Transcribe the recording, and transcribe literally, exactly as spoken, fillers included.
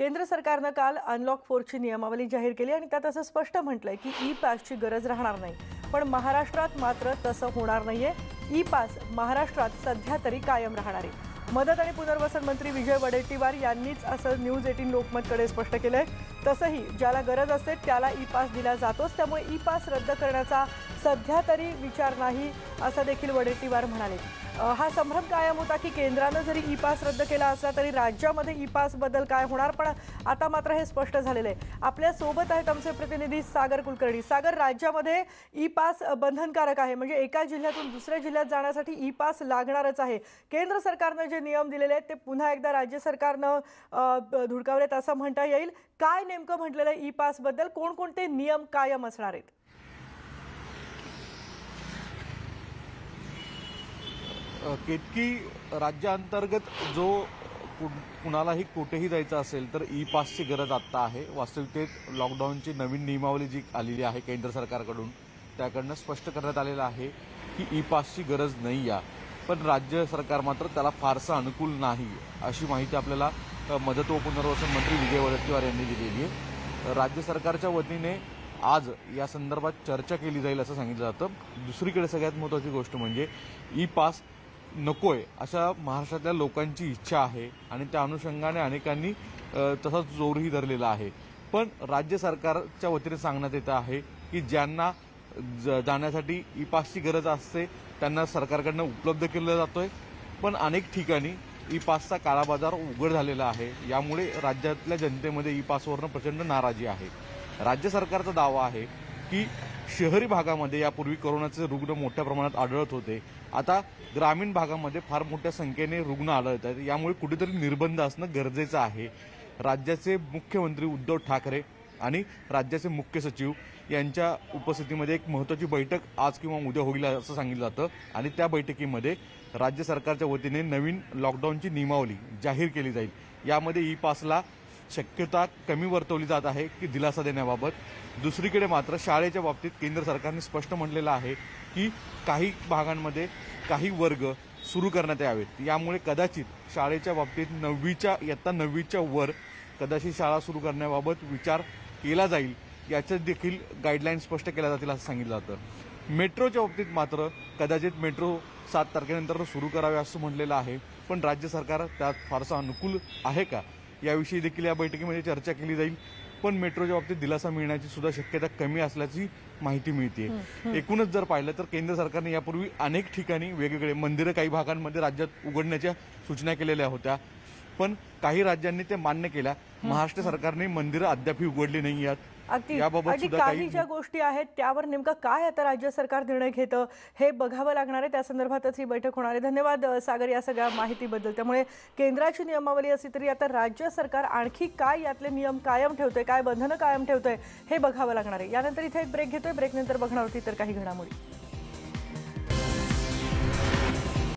केंद्र सरकारनं काल अनलॉक फोरची नियमावली जाहीर केली आणि त्यात असं स्पष्ट म्हटलंय की ई पासची गरज राहणार नाही। पण महाराष्ट्रात मात्र तसं होणार नाहीये। ई पास महाराष्ट्रात सध्या तरी कायम राहणार आहे। मदत आणि पुनर्वसन मंत्री विजय वडेट्टीवार यांनीच असं न्यूज अठरा लोकमतकडे स्पष्ट केलंय। तसंही ज्याला गरज असते त्याला ई पास दिला जातोच, त्यामुळे ई पास रद्द करण्याचा सध्या तरी विचार नाही असं देखील वडेट्टीवार म्हणाले। हा संभ्रम कायम होता की केंद्राने जरी ई पास रद्द केला असला तरी राज्यामध्ये ई पास बद्दल काय होणार, पण आता मात्र हे स्पष्ट झालेलं आहे। आपल्या सोबत आहेत आमचे प्रतिनिधी सागर कुलकर्णी। सागर, राज्यामध्ये ई पास बंधनकारक आहे, म्हणजे एका जिल्ह्यातून दुसऱ्या जिल्ह्यात जाण्यासाठी ई पास लागणारच आहे। केंद्र सरकारने जे नियम दिलेले आहेत ते पुन्हा एकदा राज्य सरकारने धुडकावलेत असं म्हणता येईल। काय नेमकं म्हटलेलं आहे ई पास बद्दल, कोणकोणते नियम कायम असणार आहेत? केतकी, राज्यांतर्गत जो कुणालाही कुठेही जायचं असेल तर ई पासची गरज आत्ता आहे। वास्तविकतेत लॉकडाऊनची नवीन नियमावली जी आलेली आहे केंद्र सरकारकडून त्याकडनं स्पष्ट करण्यात आलेलं आहे की ई पासची गरज नाही आहे, पण राज्य सरकार मात्र त्याला फारसं अनुकूल नाही अशी माहिती आपल्याला मदत व पुनर्वसन मंत्री विजय वडेट्टीवार यांनी दिलेली आहे। राज्य सरकारच्या वतीने आज या संदर्भात चर्चा केली जाईल असं सांगितलं जातं। दुसरीकडे सगळ्यात महत्त्वाची गोष्ट म्हणजे ई पास नकोय अशा महाराष्ट्रातल्या लोकांची इच्छा आहे आणि त्या अनुषंगाने अनेकांनी तसाच जोरही धरलेला आहे। पण राज्य सरकारच्या वतीने सांगण्यात येतं आहे की ज्यांना जाण्यासाठी ई पासची गरज असते त्यांना सरकारकडनं उपलब्ध केलं जातोय, पण अनेक ठिकाणी ई पासचा काळाबाजार उघड झालेला आहे। यामुळे राज्यातल्या जनतेमध्ये ई पासवरनं प्रचंड नाराजी आहे। राज्य सरकारचा दावा आहे की शहरी भागामध्ये यापूर्वी कोरोनाचे रुग्ण मोठ्या प्रमाणात आढळत होते, आता ग्रामीण भागामध्ये फार मोठ्या संख्येने रुग्ण आढळत आहेत, यामुळे कुठेतरी निर्बंध असणं गरजेचं आहे। राज्याचे मुख्यमंत्री उद्धव ठाकरे आणि राज्याचे मुख्य सचिव यांच्या उपस्थितीमध्ये एक महत्त्वाची बैठक आज किंवा उद्या होईल असं सांगितलं जातं आणि त्या बैठकीमध्ये राज्य सरकारच्या वतीने नवीन लॉकडाऊनची नियमावली जाहीर केली जाईल। यामध्ये ई पासला शक्यता कमी वर्तवली जात आहे की दिलासा देण्याबाबत। दुसरीकडे मात्र शाळेच्या बाबतीत केंद्र सरकारने स्पष्ट म्हटलेलं आहे की काही भागांमध्ये काही वर्ग सुरू करण्यात यावेत, यामुळे कदाचित शाळेच्या बाबतीत नववीच्या इयत्ता नववीच्या वर कदाचित शाळा सुरू करण्याबाबत विचार केला जाईल, याचे देखील गाईडलाईन स्पष्ट केल्या जातील असं सांगितलं जातं। मेट्रोच्या बाबतीत मात्र कदाचित मेट्रो सात तारखेनंतर सुरू करावे असं म्हटलेलं आहे, पण राज्य सरकार त्यात फारसं अनुकूल आहे का याविषयी देखील या बैठकीमध्ये चर्चा केली जाईल। पण मेट्रोच्या बाबतीत दिलासा मिळण्याची सुद्धा शक्यता कमी असल्याची माहिती मिळते। एकूणच जर पाहिलं तर केंद्र सरकारने यापूर्वी अनेक ठिकाणी वेगवेगळे मंदिरं काही भागांमध्ये राज्यात उघडण्याच्या सूचना केलेल्या होत्या, पण काही राज्यांनी ते मान्य केल्या। महाराष्ट्र सरकारने मंदिरं अद्यापही उघडली नाही आहेत। अगदी काही ज्या गोष्टी आहेत त्यावर नेमकं काय आता राज्य सरकार निर्णय घेतं हे बघावं लागणार आहे। त्या संदर्भातच ही बैठक होणार आहे। धन्यवाद सागर या सगळ्या माहितीबद्दल। त्यामुळे केंद्राची नियमावली असली तरी आता राज्य सरकार आणखी काय यातले नियम कायम ठेवतंय, काय बंधनं कायम ठेवतंय हे बघावं लागणार आहे। यानंतर इथे एक ब्रेक घेतोय, ब्रेकनंतर बघणार होती तर काही घडामोडी।